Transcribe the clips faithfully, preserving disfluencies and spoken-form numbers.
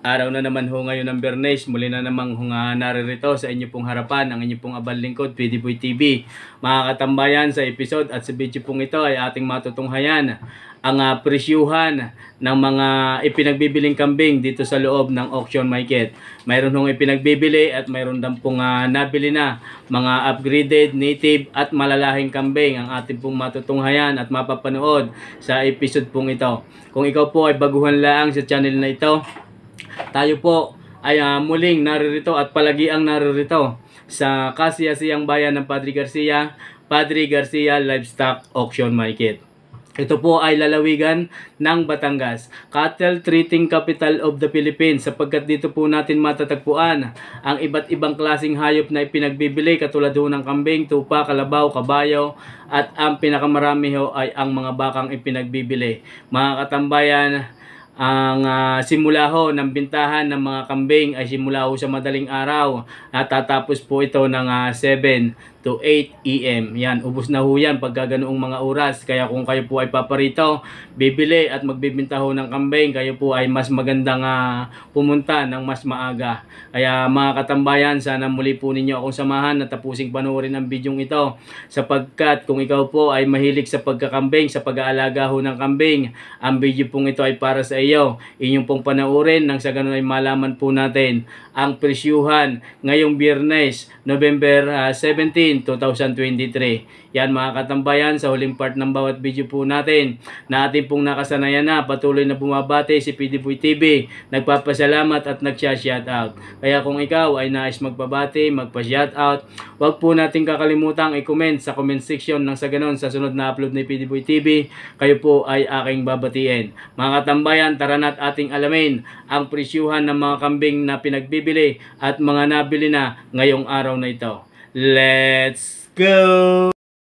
Araw na naman ho ngayon ng Biyernes, muli na namang hunga naririto sa inyo pong harapan ang inyo pong abal lingkod, P D Boy T V. Mga katambayan, sa episode at sa video pong ito ay ating matutunghayan ang uh, presyuhan ng mga ipinagbibiling kambing dito sa loob ng auction market. Mayroon hong ipinagbibili at mayroon din pong uh, nabili na mga upgraded, native at malalahing kambing ang ating pong matutunghayan at mapapanood sa episode pong ito. Kung ikaw po ay baguhan lang sa channel na ito, tayo po ay uh, muling naririto at palagiang naririto sa kasiyasiyang bayan ng Padre Garcia, Padre Garcia Livestock Auction Market. Ito po ay lalawigan ng Batangas, Cattle Treating Capital of the Philippines, sapagkat dito po natin matatagpuan ang iba't ibang klaseng hayop na ipinagbibili katulad ho ng kambing, tupa, kalabaw, kabayo at ang pinakamarami ho ay ang mga bakang ipinagbibili. Mga katambayan, ang uh, simula ho ng bintahan ng mga kambing ay simula ho sa madaling araw at tatapos po ito ng uh, seven to eight A M Yan, ubos na ho yan pagka ganoong mga oras. Kaya kung kayo po ay paparito, bibili at magbibinta ho ng kambing, kayo po ay mas magandang uh, pumunta ng mas maaga. Kaya mga katambayan, sana muli po ninyo akong samahan na tapusing panoorin ang bidyong ito, sapagkat kung ikaw po ay mahilig sa pagkakambing, sa pag-aalaga ho ng kambing, ang video pong ito ay para sa iyo. Inyong pong panoorin nang sa ganun ay malaman po natin ang presyuhan ngayong Biyernes, November seventeen, two thousand twenty-three. Yan mga katambayan, sa huling part ng bawat video po natin na ating pong nakasanayan na patuloy na bumabati si P D Boy T V, nagpapasalamat at nagsya-shoutout. Kaya kung ikaw ay nais magpabati, magpa-shoutout, huwag po natin kakalimutang i-comment sa comment section nang sa ganon sa sunod na upload ni P D Boy T V, kayo po ay aking babatiin. Mga katambayan, tara na't ating alamin ang presyuhan ng mga kambing na pinagbibili at mga nabili na ngayong araw na ito. Let's go!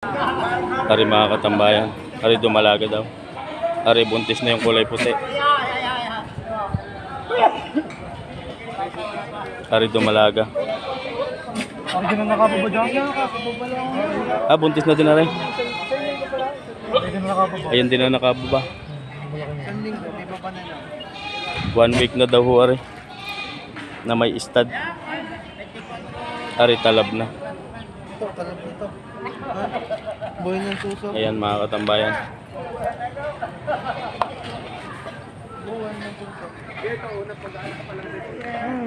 Ari mga katambayan, ari dumalaga daw. Ari buntis na yung kulay puti. Ari dumalaga. Ari din na nakababa dyan. Ah, buntis na din na rin. Ayan din na nakababa. One week na daw ho ari. Na may stud. Ari talab na. Ito, talab nito. Boy ng suso. Ayan mga katambayan. Boy ng suso. Ito, una pag-anak pa lang dito.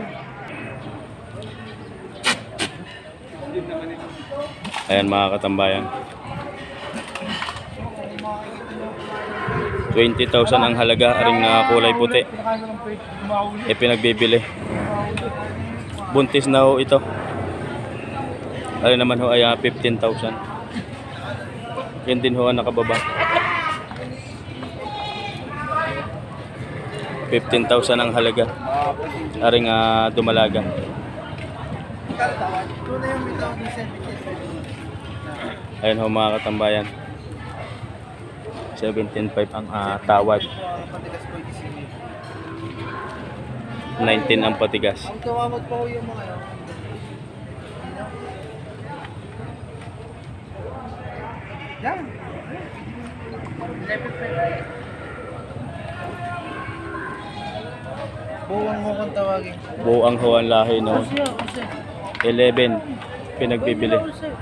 Ayan mga katambayan. twenty thousand ang halaga, aring na kulay puti. E pinagbibili. Buntis na ho ito. Ari naman ho ay uh, fifteen thousand. Yan din ho ang nakababa. fifteen thousand ang halaga. Aring uh, dumalaga. Ayan ho mga katambayan. seventeen five ang uh, tawad. nineteen ang patigas. Ang kawamag pa ho yung mga yun. Yan. Buwang ho kung tawagin. Buwang ho ang lahi no. eleven pinagbibili.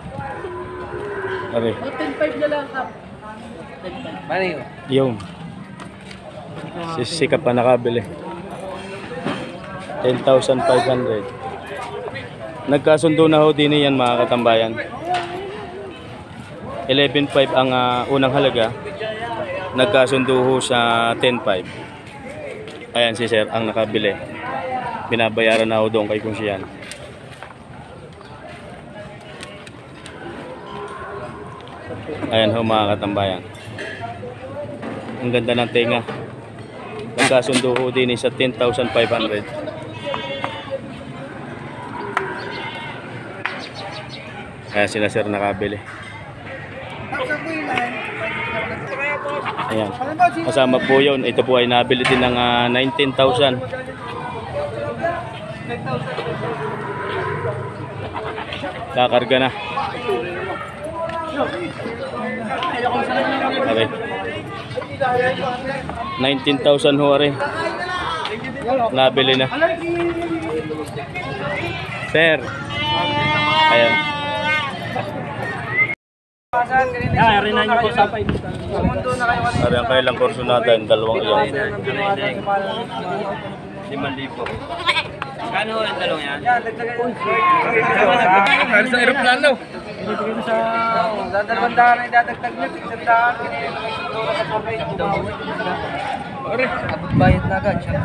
Are. ten five na lang kap. Mali. Yung. Sisikap pa nakabili. ten thousand five hundred. Nagkasundo na ho din yan mga katambayan. eleven five ang uh, unang halaga. Nagkasundo ho sa ten five. Ayan si sir ang nakabili. Binabayaran na ho doon kay Kunsiyan. Ayan ho mga katambayan. Ang ganda ng tenga. Nagkasundo ho din sa ten thousand five hundred. Ayan sila sir nakabili. Ayan. Kasama po yun. Ito po ay nabili din ng uh, nineteen thousand. Kakarga na. Okay. nineteen thousand ho are. Nabili na. Sir. Ayan. Ah, rin na niyo po sa Ari ang kailang kurso natin, dalawang iyon. limang libo. Kano ang dalawang yan? Kano sa aeroplano? Binibigay sa dalawang daan na idadagdag niya, isang daan. Abot bayad na agad siya.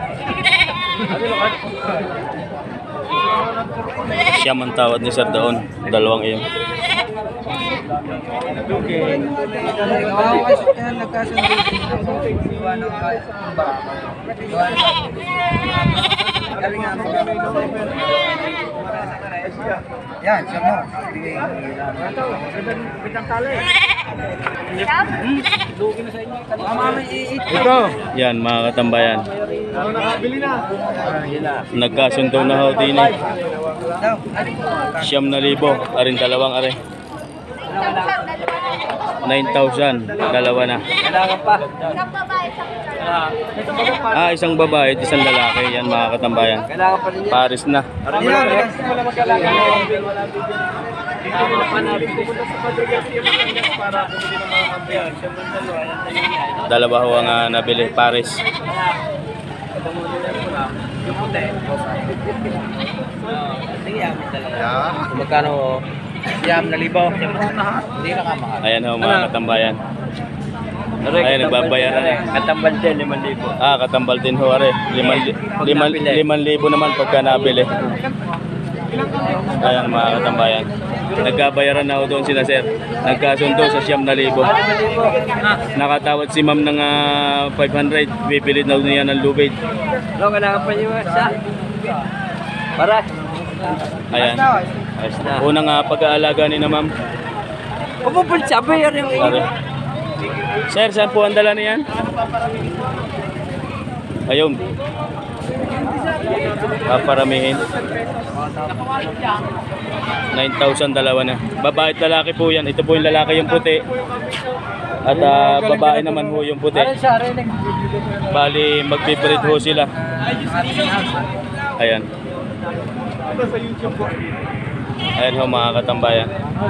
Siya man tawad ni Sir doon, dalawang iyon. Okay. Ako kasi kaya nagkasundo din. Iwan ang barama. Iwan ang galing nga mo. Yan, siya mo. Ito, bitang tali. Lugi na sa inyo. Mama, may iit. Ito. Yan, mga katambayan. Nakabili na. Nagkasundo na ho din eh. Siyam na libo, arin dalawang are. nine thousand, dalawa na. Kailangan pa. Ah, isang babae at isang lalaki. Yan, mga katambayan. Kailangan pa rin yan. Paris na. Wala magkailangan. Dito nila pa natin pupunta sa Padre Garcia Matangas para bumili ng mga kampiyan. Siyempre dalawa, yan. Dalawa ho ang uh, nabili, Paris. Yung puti. Magkano? Siyam na libo. Hindi na kamahal. Ayan ho, mga katambayan. Ayan, nagbabayaran na. Katambal din, limang libo. Ah, katambal din ho, are. Liman, liman, liman libo naman pagka nabili. Ayan, mga katambayan. Nagkabayaran na ho doon sila, sir. Nagkasundo sa siyam na libo. Nakatawad si ma'am ng uh, five hundred. Bibilit na niya ng lubid. Ano, kailangan pa niyo sa? Para. Ayan. Unang uh, pag-aalaga ni na ma'am. Pupupul siya, bayar yung Sorry. Sir, saan po ang dala niyan? Ayun. Paparamihin. nine thousand, dalawa na. Babae at lalaki po yan. Ito po yung lalaki, yung puti. At uh, babae naman ho yung puti. Bali, magpipred ho sila. Ayan. Ayan ho, mga katambayan.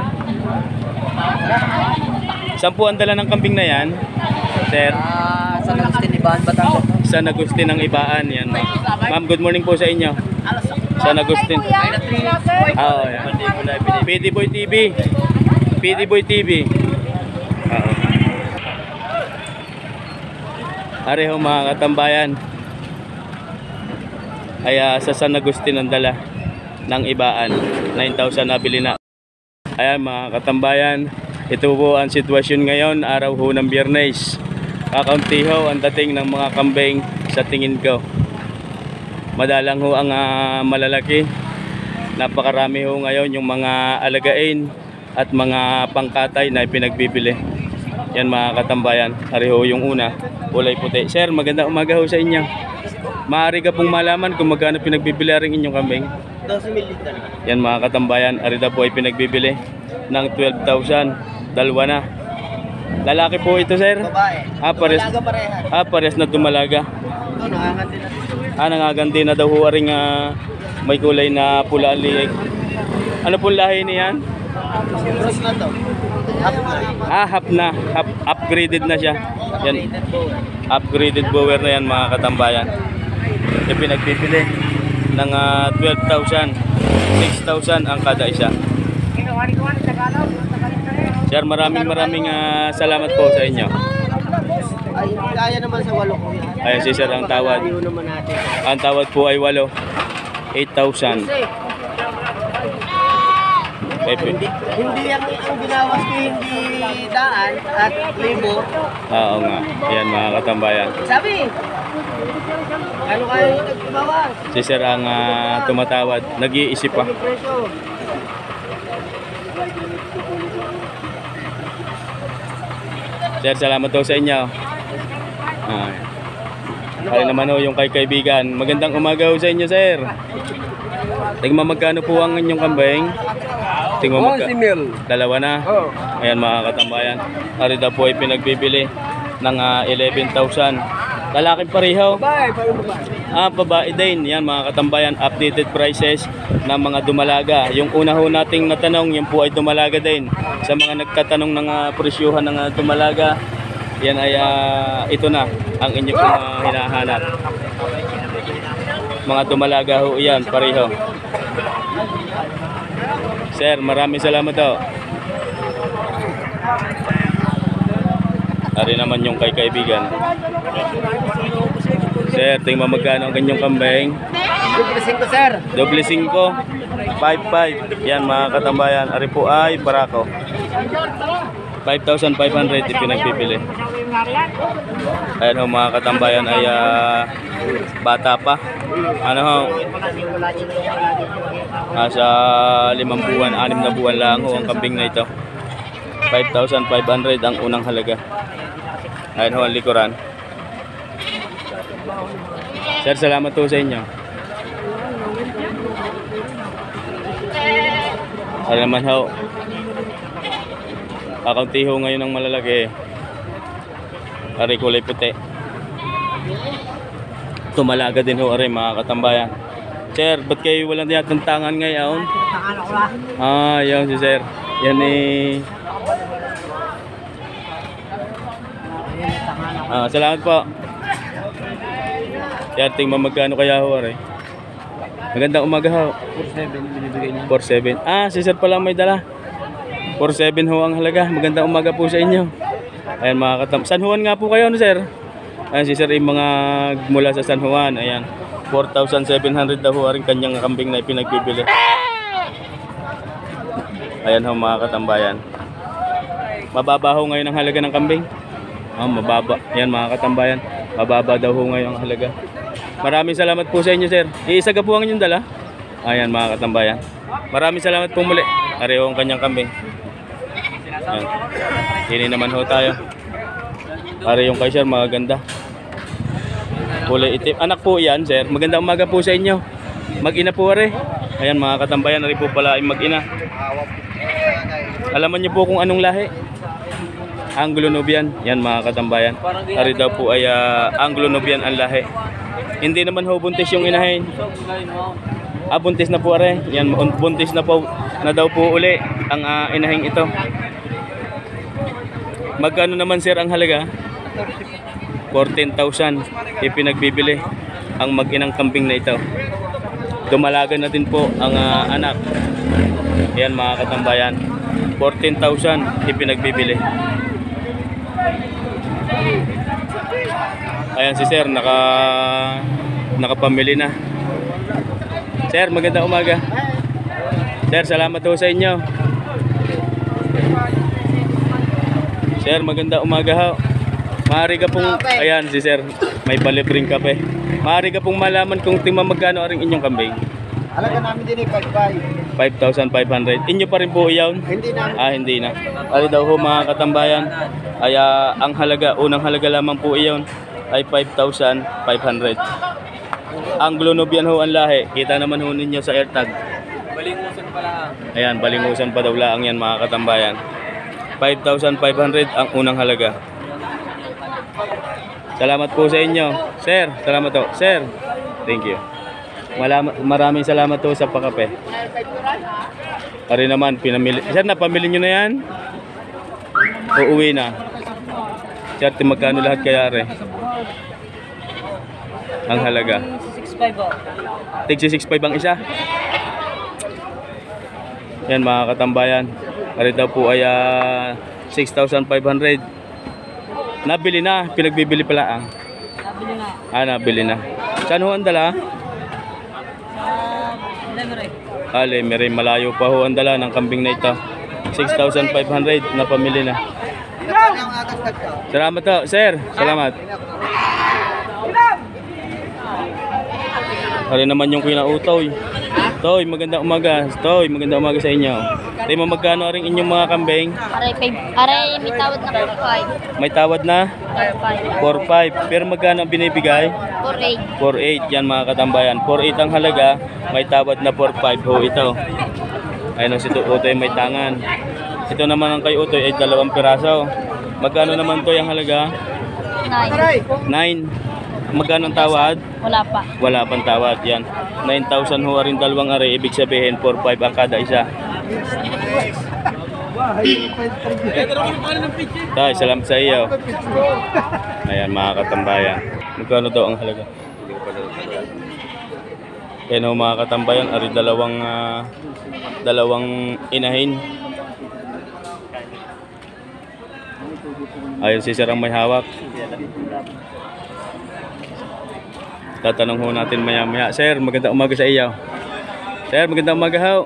Saan po ang dala ng kambing na yan, sir? Ah, San Agustin, Ibaan, Batangas. San Agustin ng Ibaan. Yan, ma'am. Ma'am, good morning po sa inyo. San Agustin. Ah, oh, yan. P D Boy T V. P D Boy T V. Oo. Areho, mga katambayan. Ay uh, sa San Agustin ang dala ng Ibaan. nine thousand nabili na. Ayan, mga katambayan. Ito po ang sitwasyon ngayon, araw ho ng Biyernes. Kakaunti ho ang dating ng mga kambing sa tingin ko. Madalang ho ang uh, malalaki. Napakarami ho ngayon yung mga alagain at mga pangkatay na pinagbibili. Yan, mga katambayan. Ari ho yung una, kulay puti. Sir, maganda umaga ho sa inyo. Maaari ka pong malaman kung magkano pinagbibili rin inyong kambing? twelve million. Yan, mga katambayan, arita po ay pinagbibili ng twelve thousand. Dalawa na. Lalaki po ito, sir? Babae. Ah, pares, Dalaga parehan. ah, pares na dumalaga. Ito, nanganganti na. Ah, nangaganti na daw ho ring uh, may kulay na pula liig. Ano po lahi niyan? Cross na to. Upgrade. Ah, half na. Half, upgraded na siya. Yan. Upgraded bower na yan, mga katambayan. Yung pinagbibili ng uh, twelve thousand. six thousand ang kada isa. Sir, maraming maraming uh, salamat po sa inyo. Ay, kaya naman sa walo ko yan. Ayan si sir ang tawad. Ayaw naman natin. Ang tawad po ay walo. eight thousand. Hindi, hindi ang, ang binawas ko hindi daan at libo. Oo nga. Ayan, mga katambayan. Sabi, ano kaya yung nagbawas? Si sir ang uh, tumatawad. Nag-iisip pa. Presyo. Sir, salamat daw sa inyo. Ah. Kaya naman ho yung kay kaibigan. Magandang umaga ho sa inyo, sir. Tingnan magkano po ang inyong kambing? Tingnan magkano. Dalawa na. Ayan, mga katambayan. Ari daw po ay pinagbibili ng uh, eleven thousand. Lalaki pareho. Babae, parang babae. Ah, babae din. Yan mga katambayan, updated prices ng mga dumalaga. Yung una ho nating natanong, yung po ay dumalaga din. Sa mga nagtatanong ng uh, presyuhan ng uh, dumalaga, yan ay uh, ito na ang inyo pong uh, hinahanap. Mga dumalaga ho yan, pareho. Sir, maraming salamat ho. Ari naman yung kay kaibigan. Sir, tingnan mo magkano ang ganyang kambing. Double cinco, sir. Doble cinco, five five. Yan mga katambayan. Ari po ay barako. five thousand five hundred ipinagbibili. Ayan ho mga katambayan ay uh, bata pa. Ano ho? Nasa limang buwan, anim na buwan lang ho ang kambing na ito. five thousand five hundred ang unang halaga. Ayan ho ang likuran. Sir, salamat po sa inyo. Ano naman ho? Kakaunti ho ngayon ng malalaki. Ari kulay puti. Tumalaga din ho ari mga katambayan. Sir, ba't kayo walang tinatantangan ngayon? Ah, yun si sir. Yan eh. Ah, salamat po. Yan, tingnan magkano kaya ho ari. Magandang umaga ho. four seven binibigay niya. four seven. Ah, si sir pala may dala. four seven ho ang halaga. Magandang umaga po sa inyo. Ayan mga katam. San Juan nga po kayo, no, sir? Ayan si sir yung mga mula sa San Juan. Ayan. four thousand seven hundred daw ho rin kanyang kambing na ipinagbibili. Ayan ho mga katambayan. Mababa ho ngayon ang halaga ng kambing. Oh, mababa. Ayan mga katambayan. Mababa daw ho ngayon ang halaga. Maraming salamat po sa inyo, sir. Iisa ka po ang inyong dala. Ayan mga katambayan. Maraming salamat po muli. Areho ang kanyang kambing. Ayan. Hini naman ho tayo. Pare yung kay sir, maganda. Kulay itim. Anak po yan, sir. Magandang umaga po sa inyo. Mag-ina po are. Ayan mga katambayan, ari po pala ay mag-ina. Alaman niyo po kung anong lahi. Anglo-Nubian. Yan mga katambayan. Ari daw po ay uh, Anglo-Nubian ang lahi. Hindi naman ho buntis yung inahin. Ah, buntis na po are. Yan, buntis na po na daw po uli ang uh, inahing ito. Magkano naman sir ang halaga? fourteen thousand ipinagbibili ang mag-inang kambing na ito. Dumalaga na din po ang uh, anak. Ayan mga katambayan. fourteen thousand ipinagbibili. Ayan si sir, naka nakapamili na. Sir, magandang umaga. Sir, salamat po sa inyo. Sir, magandang umaga ho. Maaari ka pong, ayan si sir, may palibring kape. Maaari ka pong malaman kung tingnan magkano ang inyong kambing. Halaga namin din eh, five five. five thousand five hundred. Inyo pa rin po iyon? Hindi na. Ah, hindi na. Ali daw ho mga katambayan, ay uh, ang halaga, unang halaga lamang po iyon ay five thousand five hundred. Anglo-Nubian ho ang lahi. Kita naman ho ninyo sa AirTag. Balingusan pala. Ayan, balingusan pa daw lang yan mga katambayan. five thousand five hundred ang unang halaga. Salamat po sa inyo. Sir, salamat po. Sir, thank you. Malam maraming salamat po sa pakape. Ari naman, pinamili. Sir, napamili nyo na yan? Uuwi na. Sir, magkano lahat kaya re? Ang halaga. six five oh. Tig six five ang isa. Yan mga katambayan. Ari daw po ay uh, six thousand five hundred. Nabili na, pinagbibili pala ang. Nabili na. Ah, nabili na. Saan ho ang dala? Uh, Lemery. Ah, Lemery, malayo pa ho ang dala ng kambing na ito. six thousand five hundred na pamili na. Salamat ho, sir. Salamat. Ari naman yung kinautoy. Toy, magandang umaga. Toy, magandang umaga sa inyo. Tayo mo magkano ring inyong mga kambing? Aray, aray, may tawad na four five. May tawad na? four five. Pero magkano ang binibigay? four eight. four eight. Yan mga katambayan. four eight ang halaga. May tawad na four five ho ito. Ayun ang si Utoy may tangan. Ito naman ang kay Utoy ay dalawang piraso. Magkano naman to yung halaga? nine. nine. magkano ang tawad? Wala pa. Wala pang tawad. Yan. nine thousand ho rin dalawang are. Ibig sabihin, four five ang kada isa. Tay, salamat sa iyo. Ayan, mga katambayan. Magkano daw ang halaga? Ayan ho, mga katambayan. Ari dalawang, uh, dalawang inahin. Ayun si Sir ang may hawak. Tatanong ho natin maya maya. Sir, magandang umaga sa iyo. Sir, magandang umaga ho.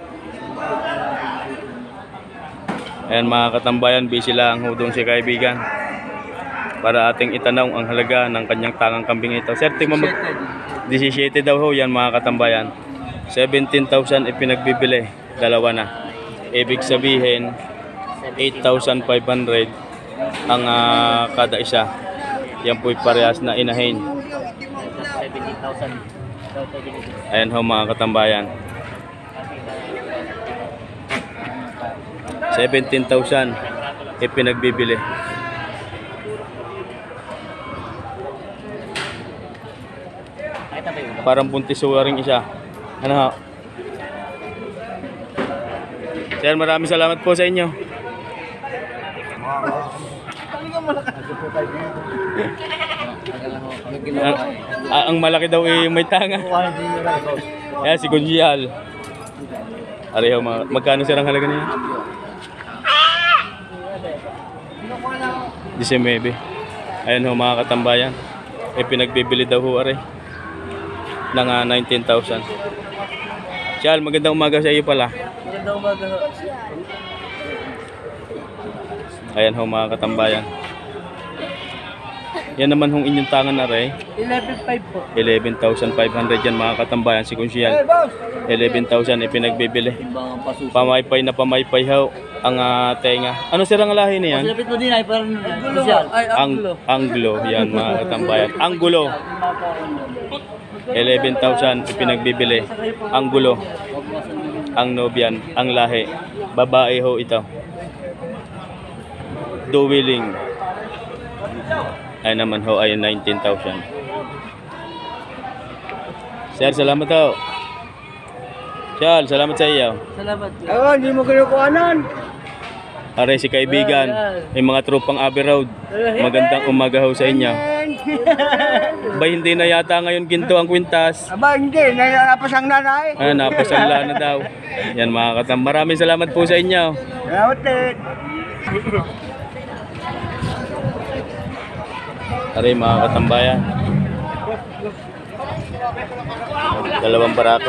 Ayan mga katambayan, busy lang ho doon si kaibigan para ating itanong ang halaga ng kanyang tangang kambing ito. Sir, tingnan mo, seventeen daw ho yan mga katambayan. seventeen thousand ipinagbibili, dalawa na. Ibig sabihin eight thousand five hundred ang uh, kada isa. Yan po'y parehas na inahin. Ayan ho mga katambayan, seventeen thousand ipinagbibili. Parang buntis ring isa. Ano ho? Sir, maraming salamat po sa inyo. ang, ang malaki daw eh, may tanga. Yan si Kunjiyal. Areho, magkano sir ang halaga niya? nineteen. Ayan ho mga katambayan. E pinagbibili daw ho are ng uh, nineteen thousand. Chal, magandang umaga sa iyo pala. Magandang umaga ho. Ayan ho mga katambayan. Yan naman hong inyong tangan na rin. eleven five po. eleven thousand five hundred yan mga katambayan. Si Kunsyal. eleven thousand ipinagbibili. Pamaypay na pamaypay ho ang uh, tenga. Ano sir ang lahi niyan? Silapit mo din ay parang Kunsyal. Ang Anglo yan mga katambayan. Anggulo. eleven thousand ipinagbibili. Anggulo. Ang Nubian. Ang lahi. Babae ho ito. Duwiling. Ay naman ho ay nineteen thousand. Sir, salamat ho. Chal, salamat sa iyo. Salamat. Oh, hindi mo kinukuhanan. Are si kaibigan, may mga tropang Abbey Road. Magandang umaga ho sa inyo. Ba hindi na yata ngayon ginto ang kwintas? Aba, hindi. Napasang nanay. Ah, napasangla na daw. Yan mga katam. Maraming salamat po sa inyo. Salamat din. Are mga katambayan. Dalawang barako.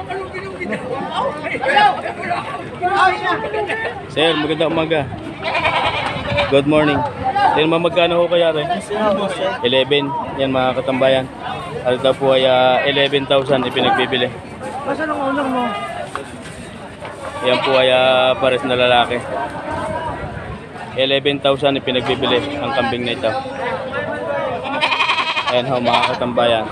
Sir, magandang umaga. Good morning. Sir, magkano ho kaya rin? eleven. Yan mga katambayan. Ano daw po ay uh, eleven thousand ipinagbibili. Basta nung unang mo? Yan po ay uh, pares na lalaki. eleven thousand ipinagbibili ang kambing na ito. Ayan ho mga katambayan.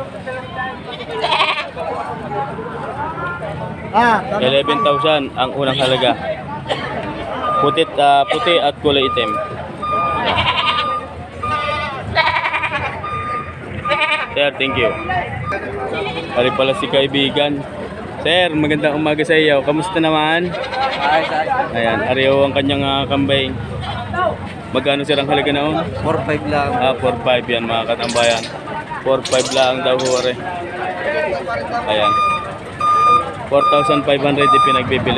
Ah, eleven thousand ang unang halaga. Putit, uh, puti at kulay itim. Sir, thank you. Ari pala si kaibigan. Sir, magandang umaga sa iyo. Kamusta naman? Ayan, ari ho ang kanyang uh, kambing. Magkano sir ang halaga noon? four five lang. Ah, four five yan mga katambayan. four five lang daw ho are. Ayan. four thousand five hundred ipinagbibili.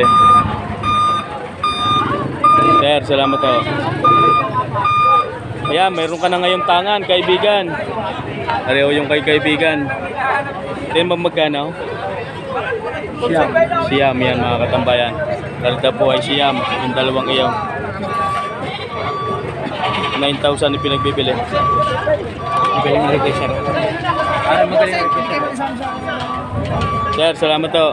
Sir, salamat ho. Ayan, mayroon ka na ngayong tangan, kaibigan. Pareho yung kay kaibigan. Ito yung magkano? Siyam. Siyam yan mga katambayan. Kalita po ay siyam. Yung dalawang iyaw. nine thousand ipinagbibili. Magaling na rin sir. Para magaling na rin sir. Sir, salamat ho.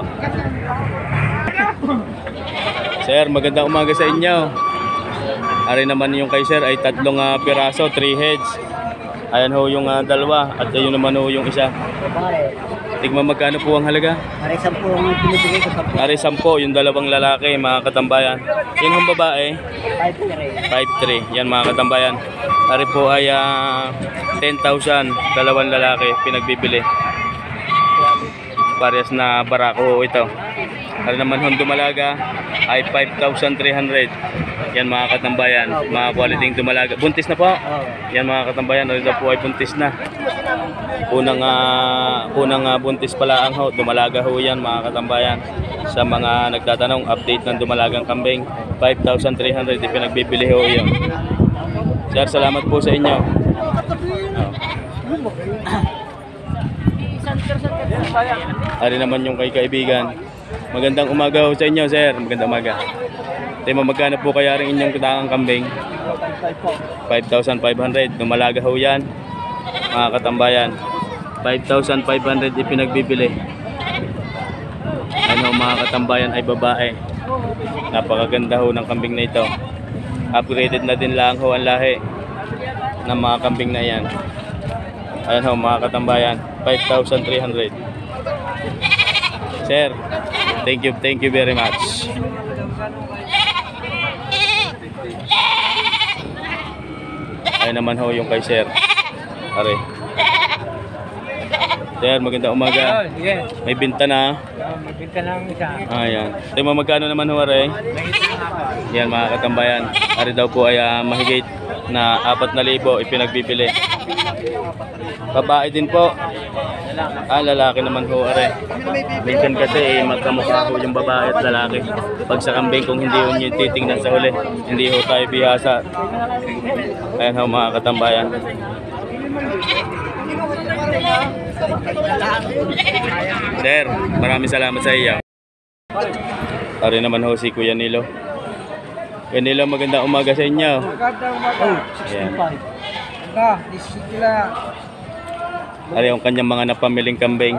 Sir, magandang umaga sa inyo. Ari naman yung kay sir ay tatlong uh, piraso, three heads. Ayan ho yung uh, dalawa at ayun naman ho yung isa. Tigma magkano po ang halaga? Ari sampo ang pinibigay ko sampo. Ari sampo, yung dalawang lalaki mga katambayan. Yun ang babae? five three. five three. Yan mga katambayan. Ari po ay uh, ten thousand, dalawang lalaki pinagbibili. Parehas na barako ito. Ari naman hong dumalaga ay five thousand three hundred. Yan mga katambayan, mga quality dumalaga. Buntis na po. Yan mga katambayan, ito po ay buntis na. Unang uh, unang uh, buntis pala ang ho, dumalaga ho yan mga katambayan. Sa mga nagtatanong, update ng dumalagang kambing, five thousand three hundred ipinagbibili ho yun. Sir, salamat po sa inyo. Ari naman yung kay kaibigan. Magandang umaga ho sa inyo, sir. Magandang umaga. Tema, magkano po kaya rin inyong kitakang kambing? five thousand five hundred. Dumalaga ho yan, mga katambayan. five thousand five hundred ipinagbibili. Ano mga katambayan ay babae. Napakaganda ho ng kambing na ito. Upgraded na din lang ho ang lahi ng mga kambing na yan. Ayan ho mga katambayan, five thousand three hundred. Sir, thank you, thank you very much. Ayan naman ho yung kay sir. Are. Sir, magandang umaga. May binta na. May binta na ang isa. Ayan. Tema, magkano naman ho, are? Yan mga katambayan. Are daw po ay uh, mahigit na apat na libo ipinagbibili. Babae din po. Ah, lalaki naman ho, are. Minsan kasi eh, magkamukha ho yung babae at lalaki. Pag sa kambing, kung hindi ho nyo titingnan sa huli, hindi ho tayo bihasa. Ayan ho mga katambayan. Sir, maraming salamat sa iyo. Ari naman ho si Kuya Nilo. Kuya Nilo, magandang umaga sa inyo. Magandang umaga. Ayan. Ika, disikila. Ari yung kanyang mga napamiling kambing.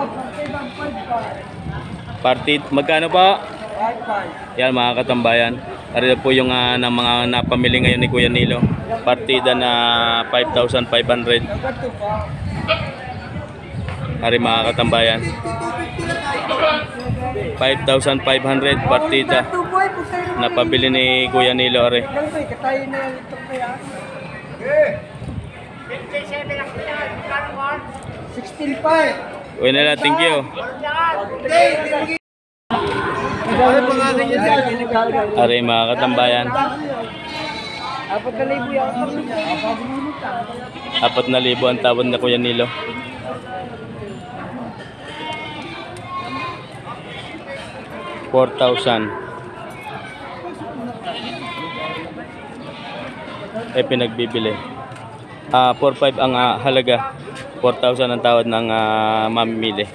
Party, magkano pa? Yan mga katambayan. Ari po yung uh, na mga napamili ngayon ni Kuya Nilo. Partida na five thousand five hundred. Ari mga katambayan, five thousand five hundred partida na pabili ni Kuya Nilo. Ari sixteen five. uwi nila, thank you. Ari mga katambayan, Apat na libo yan. apat na libo ang tawad na Kuya Nilo. four thousand. Eh pinagbibili. Ah, four five ang uh, halaga. four thousand ang tawad ng uh, mamimili.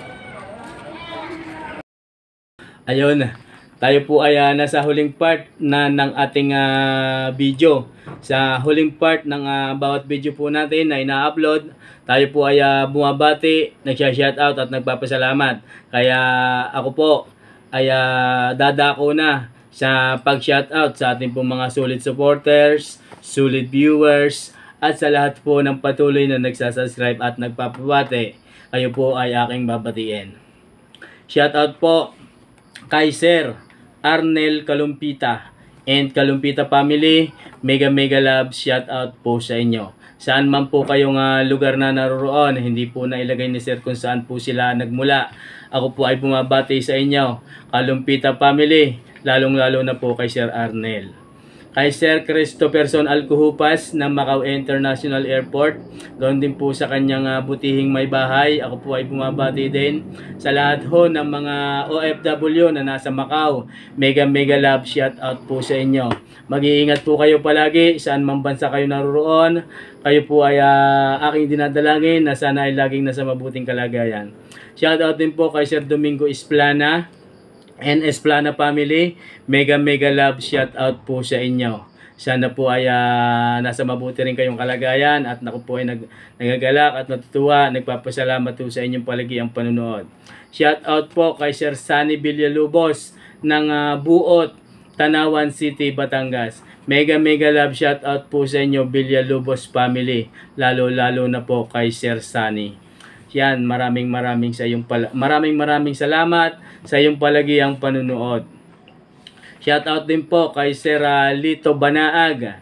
Ayun. Tayo po ay uh, nasa huling part na ng ating uh, video. Sa huling part ng uh, bawat video po natin na ina-upload, tayo po ay uh, bumabati, nagsha-shoutout at nagpapasalamat. Kaya ako po ay uh, dadako na sa pag-shoutout sa ating pong mga solid supporters, solid viewers, at sa lahat po ng patuloy na nagsasubscribe at nagpapabati. Kayo po ay aking babatiin. Shoutout po kay Sir Arnel Kalumpita and Kalumpita family. Mega mega love, shoutout po sa inyo. Saan man po kayong uh, lugar na naroroon, hindi po na ilagay ni Sir kung saan po sila nagmula. Ako po ay bumabati sa inyo, Kalumpita family, lalong lalo na po kay Sir Arnel. Kay Sir Christopherson Alcuhupas ng Macau International Airport, ganoon din po sa kanyang uh, butihing may bahay. Ako po ay bumabati din sa lahat ho ng mga O F W na nasa Macau. Mega mega love, shout out po sa inyo. Mag-iingat po kayo palagi saan mang bansa kayo naroroon. Kayo po ay uh, aking dinadalangin na sana ay laging nasa mabuting kalagayan. Shout out din po kay Sir Domingo Esplana and Esplana family. Mega mega love, shout out po sa inyo. Sana po ay uh, nasa mabuti rin kayong kalagayan at naku po ay nag, nagagalak at natutuwa. Nagpapasalamat po sa inyong palagi ang panunood. Shout out po kay Sir Sunny Villalubos ng uh, Buot, Tanawan City, Batangas. Mega mega love, shout out po sa inyo Villalubos family. Lalo lalo na po kay Sir Sunny. Yan, maraming maraming sa iyong pala maraming maraming salamat sa iyong palagiang panunood. Shout out din po kay Sir uh, Lito Banaag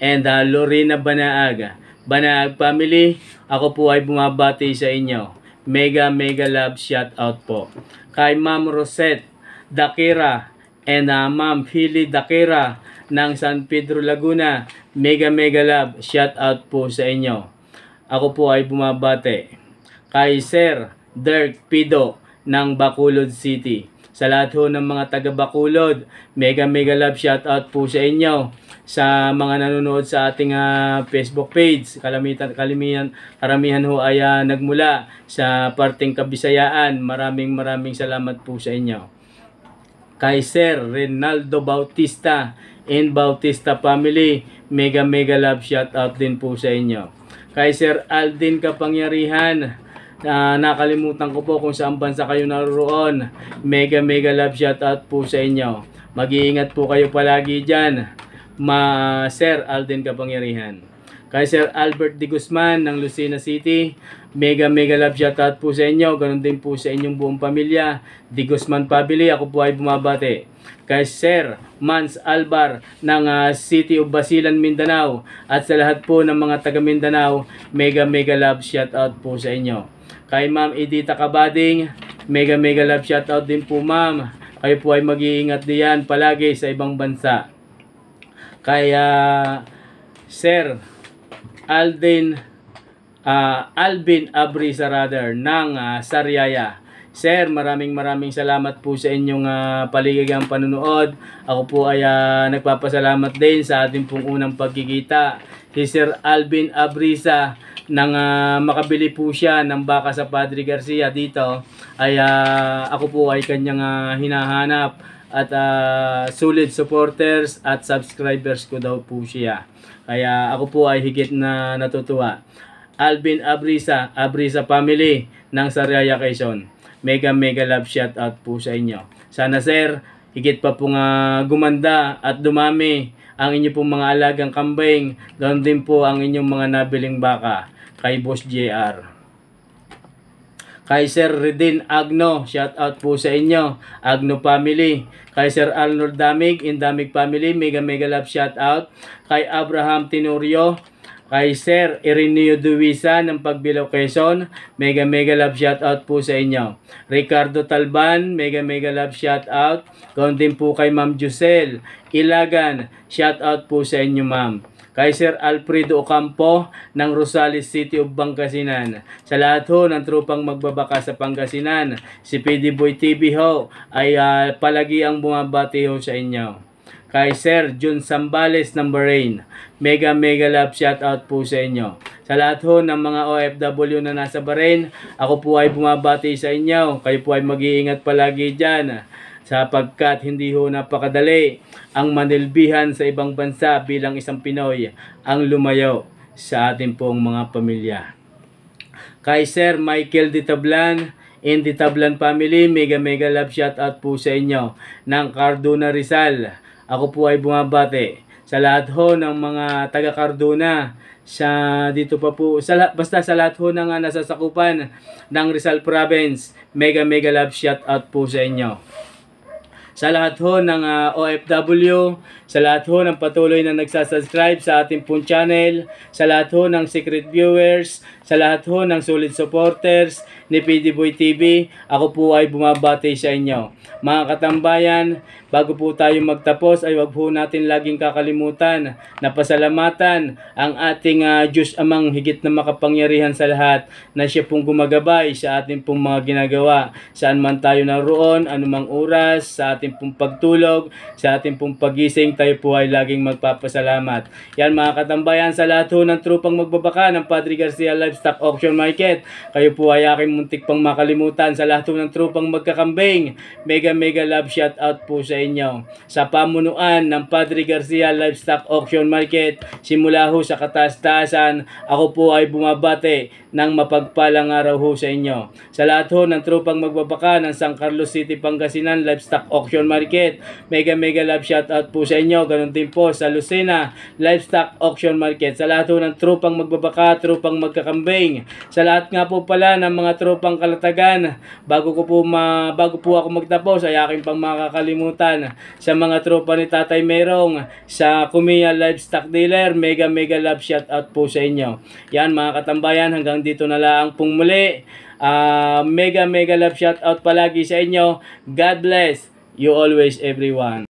and uh, Lorena Banaag. Banaag family, ako po ay bumabati sa inyo. Mega mega love shout out po. Kay Ma'am Rosette Dakira and uh, Ma'am Philly Dakira ng San Pedro Laguna, mega mega love shout out po sa inyo. Ako po ay bumabati. Kay Sir Dirk Pido ng Bacolod City. Sa lahat ho ng mga taga Bacolod, mega mega love shout out po sa inyo. Sa mga nanonood sa ating uh, Facebook page, kalamitan, kalimihan, karamihan ho ay uh, nagmula sa parting Kabisayaan. Maraming maraming salamat po sa inyo. Kay Sir Renaldo Bautista and Bautista family, mega mega love shout out din po sa inyo. Kay Sir Aldin Kapangyarihan, Uh, nakalimutan ko po kung saan bansa kayo naroon. Mega mega love shout out po sa inyo. Mag-iingat po kayo palagi dyan, Ma Sir Alden Kapangyarihan. Kay Sir Albert De Guzman ng Lucena City, mega mega love shout out po sa inyo. Ganon din po sa inyong buong pamilya, De Guzman family. Ako po ay bumabati. Kay Sir Mans Albar ng uh, City of Basilan, Mindanao, at sa lahat po ng mga taga Mindanao, mega mega love shout out po sa inyo. Kay Ma'am Edita Kabading, mega mega love shout out din po ma'am. Kayo po ay mag-iingat diyan palagi sa ibang bansa. Kay uh, Sir Aldin uh, Alvin Abrisa rather ng uh, Sariaya. Sir, maraming maraming salamat po sa inyong uh, paligigang panunood. Ako po ay uh, nagpapasalamat din sa ating pong unang pagkikita. Si Sir Alvin Abrisa, nang uh, makabili po siya ng baka sa Padre Garcia dito, ay uh, ako po ay kanyang uh, hinahanap at uh, solid supporters at subscribers ko daw po siya. Kaya ako po ay higit na natutuwa. Alvin Abrisa, Abrisa family ng Sariaya, Quezon. Mega mega love shout out po sa inyo. Sana sir, higit pa pong uh, gumanda at dumami ang inyo pong mga alagang kambing. Doon din po ang inyong mga nabiling baka. Kay Boss J R. Kay Sir Redin Agno, shout out po sa inyo, Agno family. Kay Sir Arnold Damig, in Damig family, mega mega love shout out. Kay Abraham Tenorio, kay Sir Ireneo Duwisa ng Pagbilao, Quezon, mega mega love shout out po sa inyo. Ricardo Talban, mega mega love shout out. Gawin din po kay Ma'am Jusel Ilagan, shout out po sa inyo ma'am. Kay Sir Alfredo Ocampo ng Rosales City of Pangasinan. Sa lahat ho ng trupang magbabaka sa Pangasinan, si P D Boy T V ho ay uh, palagi ang bumabati ho sa inyo. Kay Sir John Sambales ng Bahrain, mega mega love shout out po sa inyo. Sa lahat ho ng mga O F W na nasa Bahrain, ako po ay bumabati sa inyo. Kayo po ay mag-iingat palagi dyan, sapagkat hindi ho napakadali ang manilbihan sa ibang bansa bilang isang Pinoy ang lumayo sa ating pong mga pamilya. Kay Sir Michael Ditablan in Ditablan family, mega mega love shout out po sa inyo ng Cardona, Rizal. Ako po ay bumabati sa lahat ho ng mga taga Cardona, sa dito pa po sa, basta sa lahat ho ng uh, nasasakupan ng Rizal Province, mega mega love shout out po sa inyo. Sa lahat ho ng uh, O F W, sa lahat ho ng patuloy na nagsasubscribe sa ating pong channel, sa lahat ho ng secret viewers, sa lahat ho ng solid supporters ni P D Boy T V, ako po ay bumabati sa inyo. Mga katambayan, bago po tayo magtapos ay wag po natin laging kakalimutan na pasalamatan ang ating uh, Diyos Amang higit na makapangyarihan sa lahat, na siya pong gumagabay sa ating pong mga ginagawa. Saan man tayo naroon, anumang oras, sa ating pong pagtulog, sa ating pong pagising, tayo po ay laging magpapasalamat. Yan mga katambayan, sa lahat ho ng trupang magbabaka ng Padre Garcia Livestock Auction Market, kayo po ay aking muntik pang makalimutan. Sa lahat ho ng trupang magkakambing, mega mega love shout out po sa inyo. Sa pamunuan ng Padre Garcia Livestock Auction Market, simula ho sa kataas-taasan, ako po ay bumabati ng mapagpalang araw ho sa inyo. Sa lahat ho ng tropang magbabaka ng San Carlos City, Pangasinan Livestock Auction Market, mega mega love shoutout po sa inyo. Ganun din po sa Lucena Livestock Auction Market. Sa lahat ho ng tropang magbabaka, tropang magkakambing, sa lahat nga po pala ng mga tropang kalatagan, bago ko po ma, bago po ako magtapos ay aking pang makakalimutan sa mga tropa ni Tatay Merong sa Kumiya Livestock Dealer, mega mega love shoutout po sa inyo. Yan mga katambayan, hanggang dito na lang pong muli. Uh, mega mega love shoutout palagi sa inyo. God bless you always everyone.